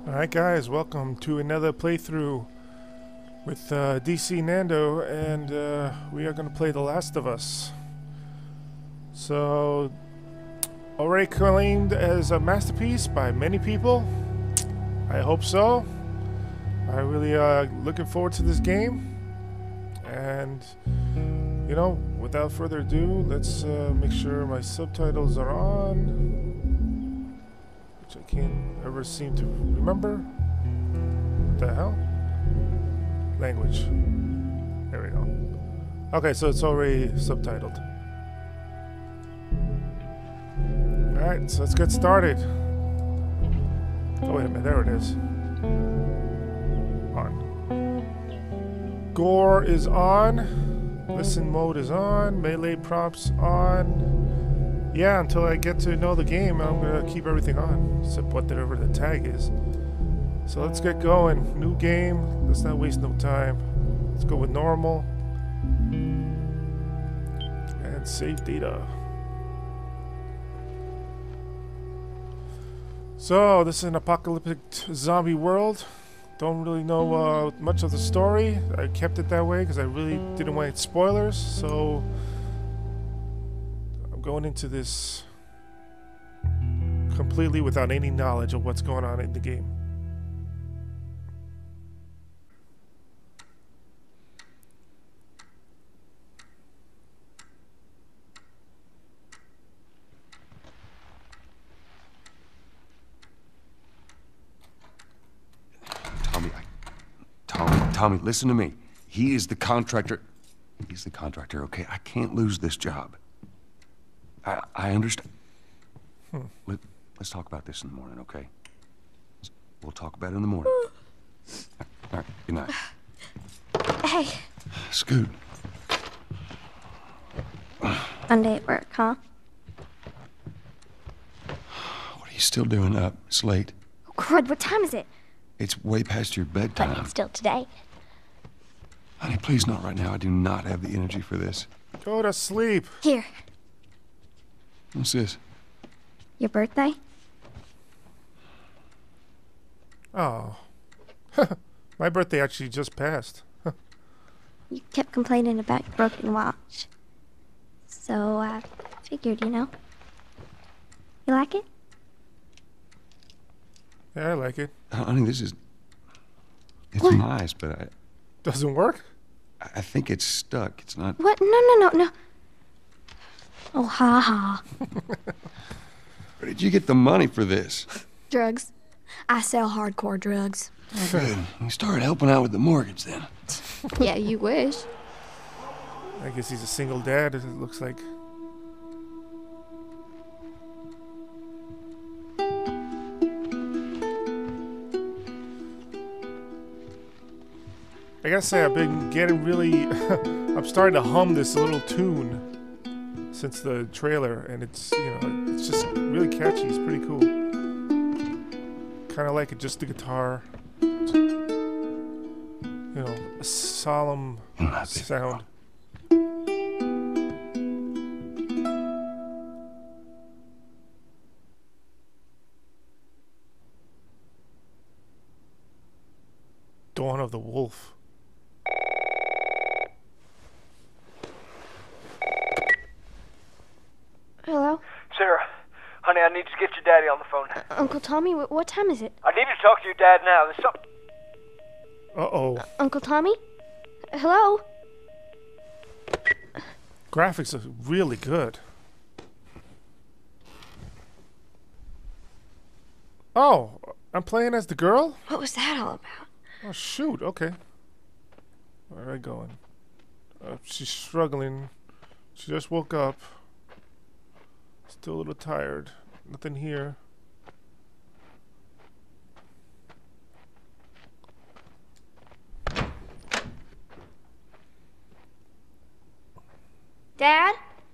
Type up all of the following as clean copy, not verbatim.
Alright guys, welcome to another playthrough with DC Nando, and we are going to play The Last of Us. So, already claimed as a masterpiece by many people. I hope so. I really looking forward to this game. And, you know, without further ado, let's make sure my subtitles are on. Which I can't ever seem to remember. What the hell? Language. There we go. Okay, so it's already subtitled. Alright, so let's get started. Oh, wait a minute, there it is. On. Gore is on. Listen mode is on. Melee prompts on. Yeah, until I get to know the game, I'm gonna keep everything on, except whatever the tag is. So let's get going. New game. Let's not waste no time. Let's go with normal. And save data. So, this is an apocalyptic zombie world. Don't really know much of the story. I kept it that way because I really didn't want spoilers, so I'm going into this completely without any knowledge of what's going on in the game. Tommy, listen to me. He is the contractor. He's the contractor, okay? I can't lose this job. I understand. Let's talk about this in the morning, okay? We'll talk about it in the morning. All right, good night. Hey. Scoot. Monday at work, huh? What are you still doing up? It's late. Oh, crud, what time is it? It's way past your bedtime. But it's still today. Honey, please not right now. I do not have the energy for this. Go to sleep. Here. What's this? Your birthday? Oh. My birthday actually just passed. You kept complaining about your broken watch. So I figured, you know. You like it? Yeah, I like it. Honey, it's What? nice, but Doesn't work? I think it's stuck. It's not. What? No. Oh, ha ha. Where did you get the money for this? Drugs. I sell hardcore drugs. Good. You started helping out with the mortgage then. Yeah, you wish. I guess he's a single dad, it looks like. I gotta say, I've been getting really... I'm starting to hum this little tune since the trailer, and it's, you know, it's just really catchy. It's pretty cool. Kind of like it, just the guitar. You know, a solemn sound. Dawn of the Wolf. Hello? Sarah, honey, I need to get your daddy on the phone. Uncle Tommy, what time is it? I need to talk to your dad now. There's something... Uh-oh. Uncle Tommy? Hello? Graphics are really good. Oh, I'm playing as the girl? What was that all about? Oh, shoot. Okay. Where are I going? She's struggling. She just woke up. Still a little tired. Nothing here. Dad?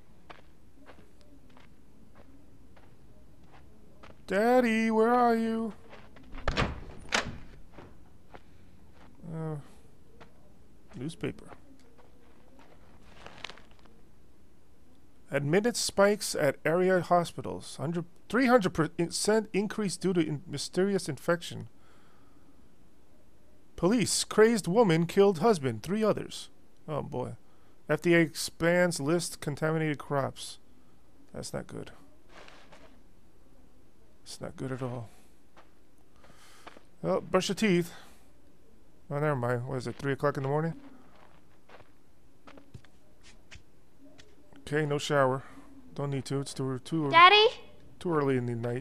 Daddy, where are you? Newspaper. Admitted spikes at area hospitals. 300% increase due to mysterious infection. Police. Crazed woman killed husband. 3 others. Oh boy. FDA expands list contaminated crops. That's not good. It's not good at all. Well, brush your teeth. Oh, never mind. What is it, 3 o'clock in the morning? Okay, no shower. Don't need to. It's too Daddy? too early in the night.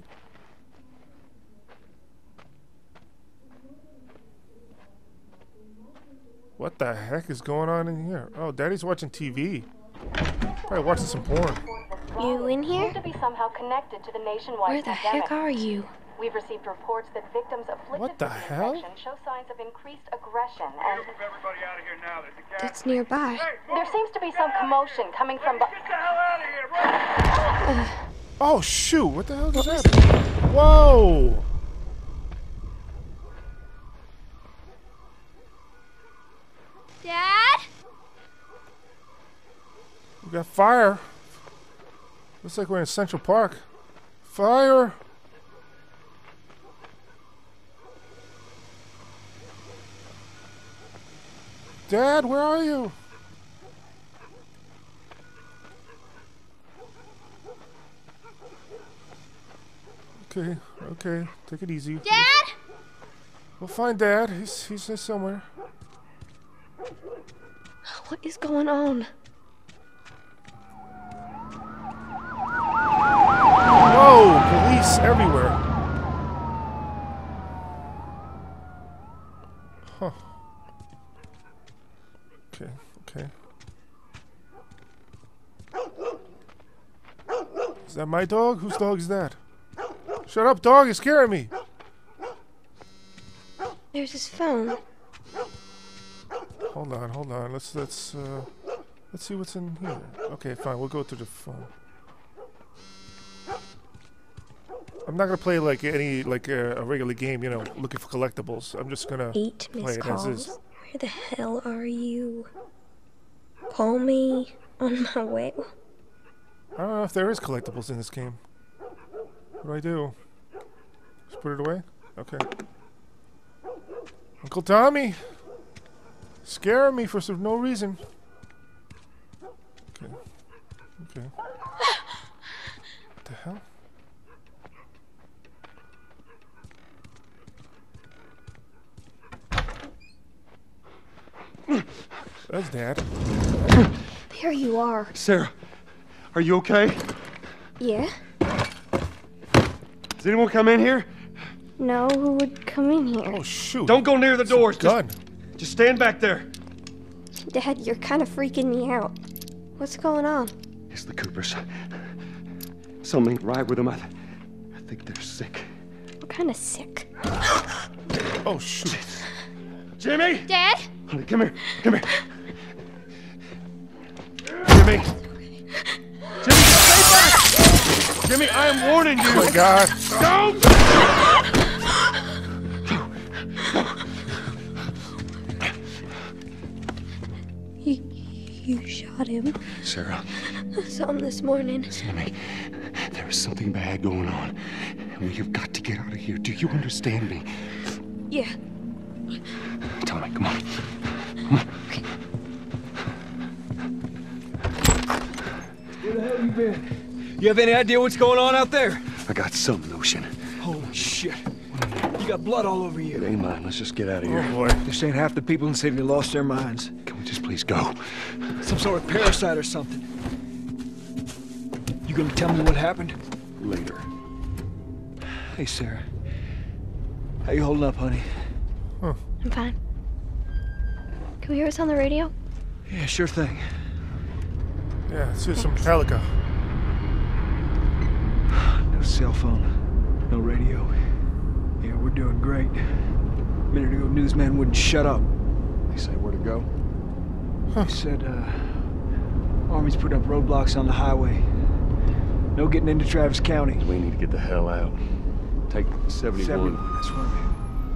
What the heck is going on in here? Oh, Daddy's watching TV. Probably watching some porn. You in here? To be somehow connected to the nationwide Where the pandemic. heck are you? We've received reports that victims afflicted What the with this hell? infection show signs of increased aggression, and Move everybody out of here now. There's a gas. That's nearby. there seems to be some commotion coming from. Get the hell out of here, right? Oh shoot! What the hell is that? Whoa! Dad? We got fire. Looks like we're in Central Park. Fire! Dad, where are you? Okay, okay, take it easy. Dad? We'll find Dad. He's somewhere. What is going on? Whoa! Police everywhere. Huh. Okay, okay. Is that my dog? Whose dog is that? Shut up, dog! You're scaring me. There's his phone. Hold on. Let's see what's in here. Okay, fine. We'll go to the phone. I'm not gonna play like a regular game, you know, looking for collectibles. I'm just gonna 8 play missed it as is. calls. Where the hell are you? Call me on my way. I don't know if there is collectibles in this game. What do I do? Just put it away? Okay. Uncle Tommy! Scaring me for no reason. Okay. Okay. What the hell? That's Dad. There you are. Sarah, are you okay? Yeah? Does anyone come in here? No, who would come in here? Oh shoot! Don't go near the doors. Gun. Just stand back there. Dad, you're kind of freaking me out. What's going on? It's the Coopers. Something ain't right with them. I think they're sick. What kind of sick? Oh shoot! Jimmy! Dad? Honey, come here. Come here. Jimmy! Jimmy, stay back! Jimmy, I am warning you! Oh my God! Don't! You shot him. Sarah, I saw him this morning. listen to me. There is something bad going on. We have got to get out of here. Do you understand me? Yeah. Tell me, come on. Where the hell you been? You have any idea what's going on out there? I got some notion. Holy shit. You got blood all over It you. ain't mine. Let's just get out of Oh here. boy! This ain't half the people in the city lost their minds. Can we just please go? Some sort of parasite or something. You gonna tell me what happened? Later. Hey, Sarah. How you holding up, honey? I'm fine. Can we hear us on the radio? Yeah, sure thing. Yeah, let's hear some Metallica. No cell phone. No radio. Yeah, we're doing great. A minute ago, newsman wouldn't shut up. They say where to go? He said, Army's put up roadblocks on the highway. No getting into Travis County. We need to get the hell out. Take 71. 71, that's right.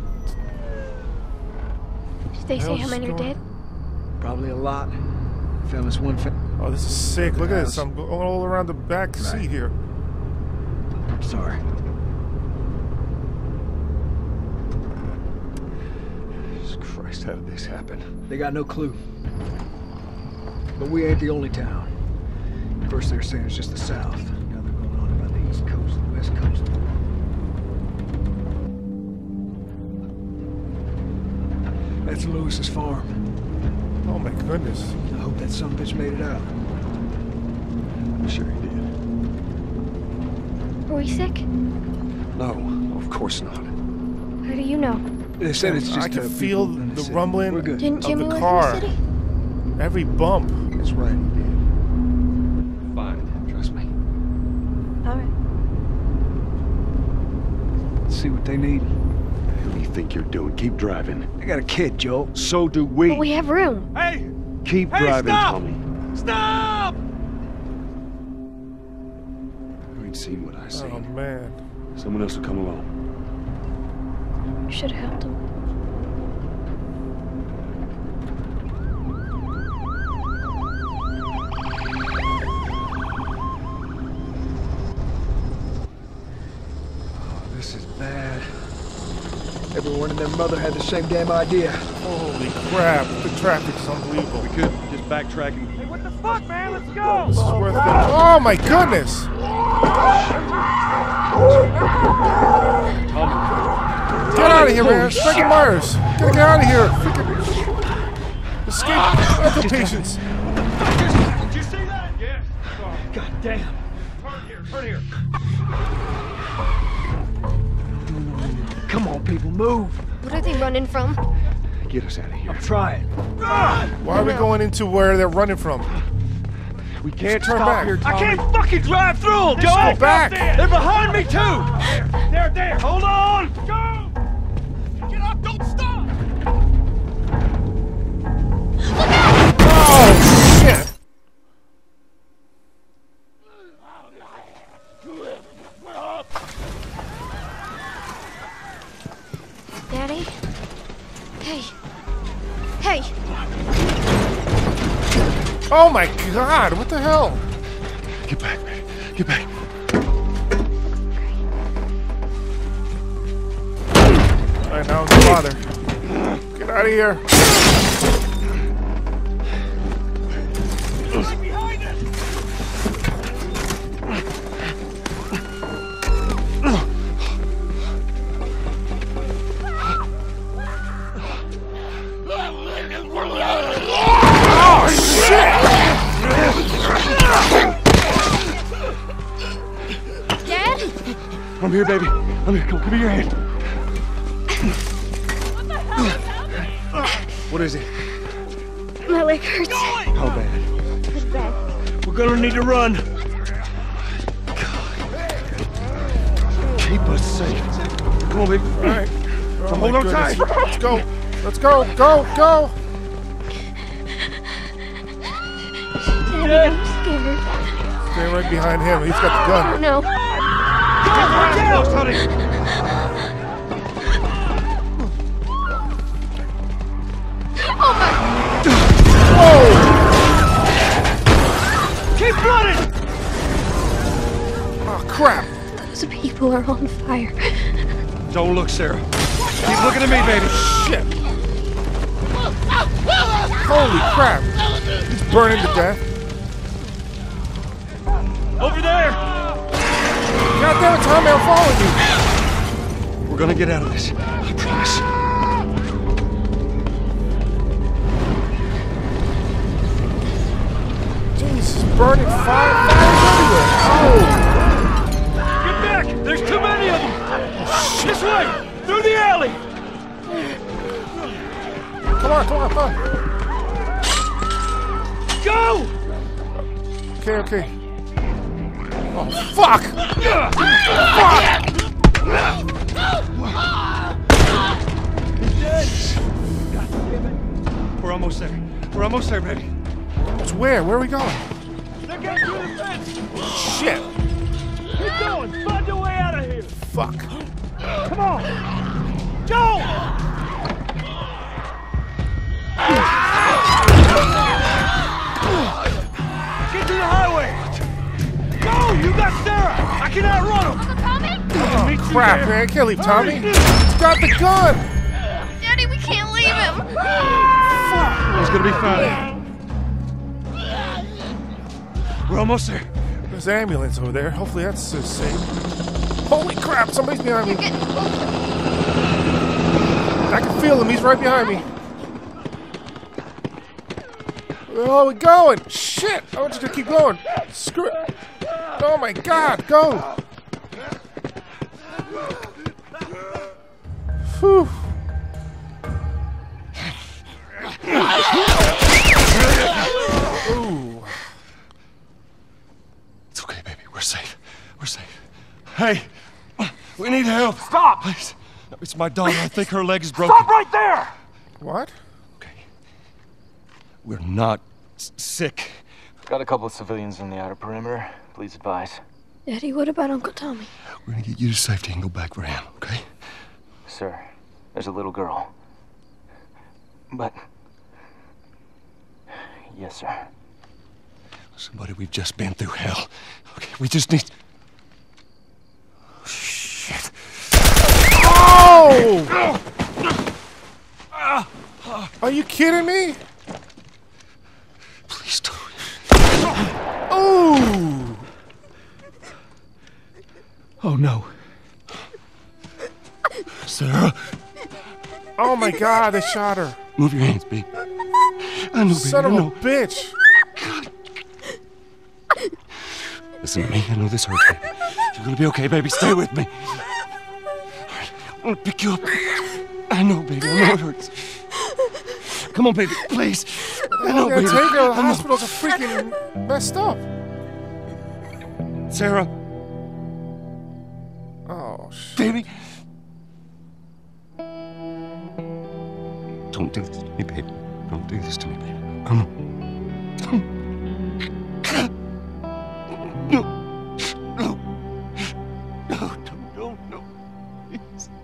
Did they say hell's how many are going- dead? Probably a lot. Found this one Oh, this is sick. Look at this. House. I'm going all around the back seat here. Sorry. Jesus How did this happen? They got no clue. But we ain't the only town. First they were saying it's just the south. Now they're going on about the east coast, the west coast. That's Lewis's farm. Oh my goodness. I hope that sumbitch made it out. I'm sure he did. Are we sick? No, of course not. How do you know? They said it's just I can people feel in the city. rumbling We're good. Didn't Jimmy of the live car. in the city? Every bump. That's right, he did. Fine, trust me. Alright. Let's see what they need. What do you think you're doing? Keep driving. I got a kid, Joel. So do we. But we have room. Hey! Keep Hey, driving, stop! Tommy. Stop! You ain't seen what I seen. Oh man. Someone else will come along. You should have helped him. This is bad. Everyone and their mother had the same damn idea. Holy crap. The traffic's unbelievable. We could just backtracking. Hey, what the fuck, man? Let's go! This is worth it. Oh my goodness. Get out of here, man. Frankie Myers. Gotta get out of here. Freaking escape mental patients. Did you see that? Yeah. God damn. Turn here. Come on, people, move. What are they running from? Get us out of here. I'm trying. Why are we going into where they're running from? We can't Turn stop back. here, I Tommy. can't fucking drive through them, Just Joe! go back. They're behind me, too! There. Hold on! Go! Get up, don't stop! Oh shit. Daddy? Hey. Hey! Oh my god. What the hell? Get back, man. Get back. Alright, now don't bother. Get out of here. Right behind us! Oh shit. Dad? I'm here, baby. I'm here. Come, give me your hand. What is it? My leg hurts. How bad? Pretty bad. We're gonna need to run. Keep us safe. Come on, baby. Alright. Oh, hold my on goodness. tight. Let's go. Let's go. Go. Go. Daddy, I'm scared. Stay right behind him. He's got the gun. Oh no. Close, honey! Whoa. Keep running! Oh crap. Those people are on fire. Don't look, Sarah. Keep looking at me, baby. Shit. Holy crap. He's burning to death. Over there! God damn it, Tommy, I'm following you. We're gonna get out of this. I promise. Jesus, burning fires everywhere. Get back! There's too many of them! This way! Through the alley! Come on. Go! Okay. Oh, fuck! We're almost there. We're almost there, baby. It's where? Where are we going? They're getting through the fence! Shit! Keep going! Find your way out of here! Fuck. Come on! Joe! Get to the highway! Go! You got Sarah! I can outrun him! Oh, crap, man. I can't leave Tommy. He's got the gun. Daddy, we can't leave. Save him! He's gonna be fine. We're almost there. There's an ambulance over there. Hopefully that's safe. Holy crap! Somebody's behind me. I can feel him. He's right behind me. Where are we going? Shit! I'm just gonna keep going. Screw it. Oh my god, go! Whew. Ooh. It's okay, baby. We're safe. We're safe. Hey, we need help. Stop! Please. No, it's my daughter. I think her leg is broken. Stop right there! What? Okay. We're not sick. Got a couple of civilians in the outer perimeter. Please advise. Daddy, what about Uncle Tommy? We're gonna get you to safety and go back for him, okay? Sir, there's a little girl. But... Yes, sir. Somebody, we've just been through hell. Okay, we just need... Oh, shit. Oh! Are you kidding me? Please don't. Ooh! Oh no. Sarah, Oh my god, they shot her. move your hands, babe. I know, baby, Son I of a know. bitch. Listen to me, I know this hurts, baby. You're gonna be okay, baby. Stay with me. All right, I'm gonna pick you up. I know, baby, I know it hurts. Come on, baby, please. I know, I'm gonna baby. take her to the I know. hospital's freaking messed up. Sarah, Oh, shit. baby. Don't do this to me, baby. Don't do this to me, baby. Come on. No. No. No, no, no, no. Please.